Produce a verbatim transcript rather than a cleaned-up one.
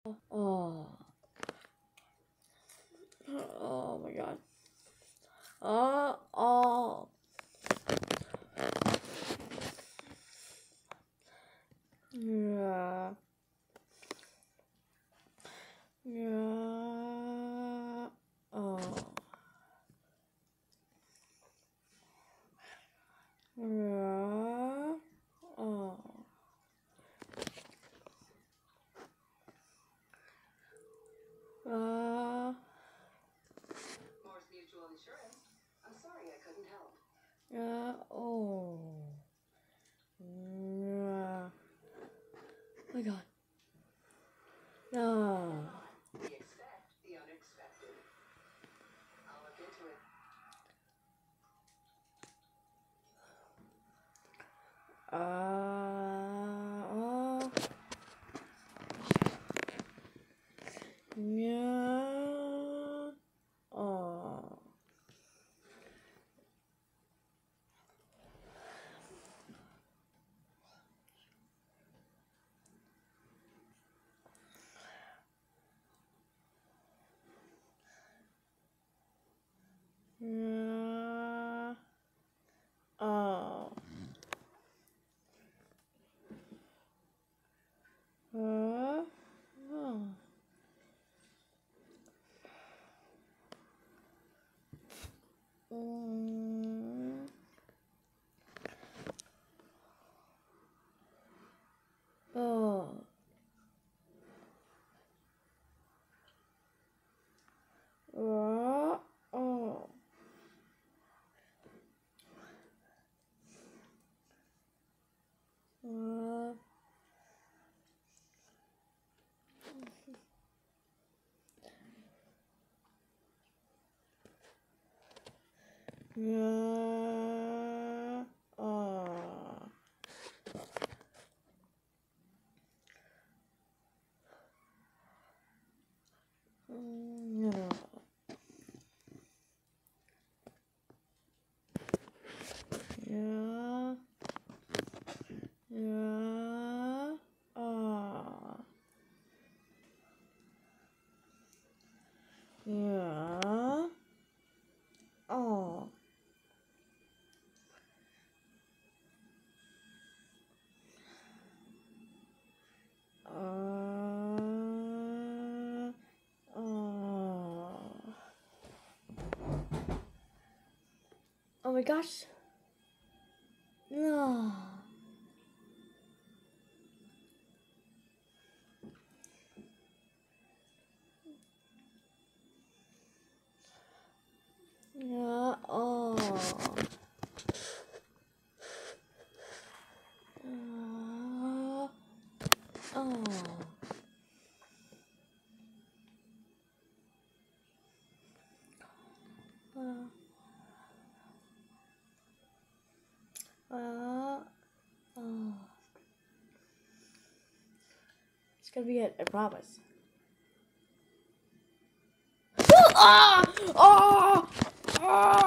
Oh. Oh my god. Oh, oh. Yeah. Yeah. Oh. Yeah. Oh. Uh. Morse Mutual Insurance. I'm sorry I couldn't help. Yeah. Oh. Yeah. Oh my god. No. We expect the unexpected. I'll look into it. Uh. Oh. Yeah. Oh. Yeah. Oh. Uh. Oh. Mm. Oh. Uh. Oh. Uh. Yeah. Oh. Mm, yeah. Yeah. Yeah. Oh. Yeah. Oh. Uh. Oh. Oh my gosh. No. Yeah. Oh. Uh, oh. Uh, uh, oh. It's gonna be it, I promise. Ah! Oh! Oh!